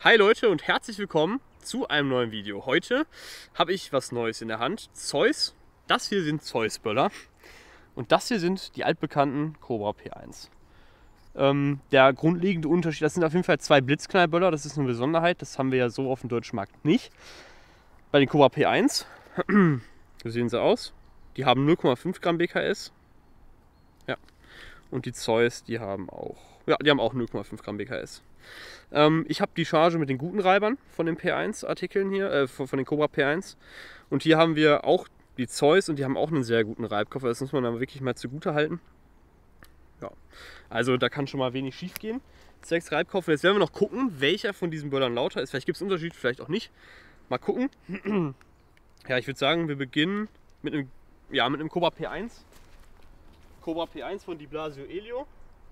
Hi Leute und herzlich willkommen zu einem neuen Video. Heute habe ich was Neues in der Hand. Zeus. Das hier sind Zeus-Böller und das hier sind die altbekannten Cobra P1. Der grundlegende Unterschied, das sind auf jeden Fall zwei Blitzknallböller, das ist eine Besonderheit, das haben wir ja so auf dem deutschen Markt nicht. Bei den Cobra P1, so sehen sie aus, die haben 0,5 Gramm BKS. Ja. Und die Zeus, die haben auch 0,5 Gramm BKS. Ich habe die Charge mit den guten Reibern von den P1-Artikeln hier, von den Cobra P1. Und hier haben wir auch die Zeus und die haben auch einen sehr guten Reibkoffer. Das muss man aber wirklich mal zugute halten. Ja, also da kann schon mal wenig schief gehen. 6 Reibkoffer. Jetzt werden wir noch gucken, welcher von diesen Böllern lauter ist. Vielleicht gibt es einen Unterschied, vielleicht auch nicht. Mal gucken. Ja, ich würde sagen, wir beginnen mit einem Cobra P1. Cobra P1 von Di Blasio Elio.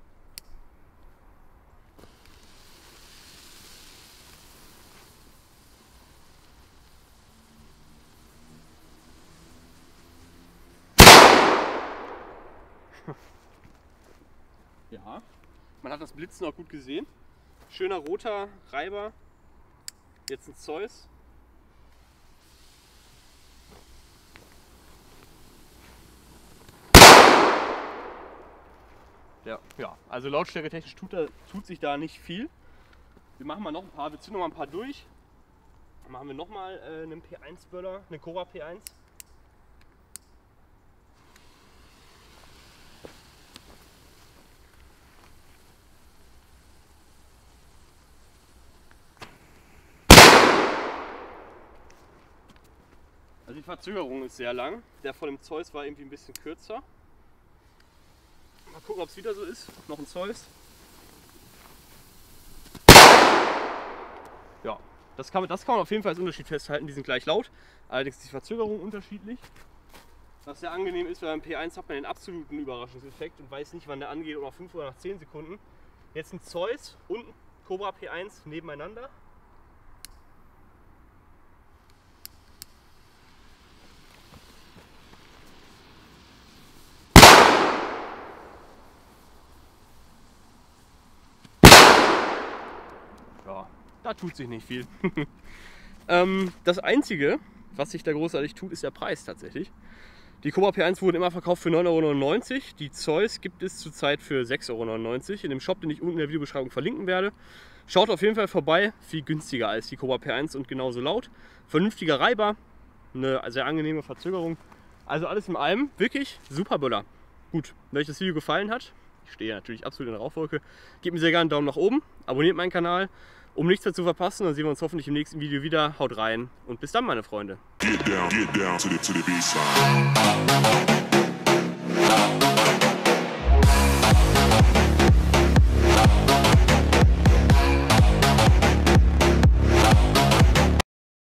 Ja, man hat das Blitzen auch gut gesehen. Schöner roter Reiber. Jetzt ein Zeus. Ja, also Lautstärke technisch tut sich da nicht viel. Wir machen mal noch ein paar, wir ziehen noch mal ein paar durch. Dann machen wir noch mal einen P1-Böller, eine Cobra P1. Also die Verzögerung ist sehr lang. Der von dem Zeus war irgendwie ein bisschen kürzer. Mal gucken, ob es wieder so ist. Noch ein Zeus. Ja, das kann man auf jeden Fall als Unterschied festhalten. Die sind gleich laut. Allerdings ist die Verzögerung unterschiedlich. Was sehr angenehm ist, weil beim P1 hat man den absoluten Überraschungseffekt und weiß nicht, wann der angeht, oder nach 5 oder nach 10 Sekunden. Jetzt ein Zeus und ein Cobra P1 nebeneinander. Ja, da tut sich nicht viel. Das Einzige, was sich da großartig tut, ist der Preis tatsächlich. Die Cobra P1 wurden immer verkauft für 9,99 €. Die Zeus gibt es zurzeit für 6,99 € in dem Shop, den ich unten in der Videobeschreibung verlinken werde. Schaut auf jeden Fall vorbei, viel günstiger als die Cobra P1 und genauso laut. Vernünftiger Reiber, eine sehr angenehme Verzögerung. Also alles in allem wirklich super Böller. Gut, wenn euch das Video gefallen hat, ich stehe natürlich absolut in der Rauchwolke, gebt mir sehr gerne einen Daumen nach oben, abonniert meinen Kanal, um nichts mehr zu verpassen. Dann sehen wir uns hoffentlich im nächsten Video wieder. Haut rein und bis dann, meine Freunde. Get down to the baseline.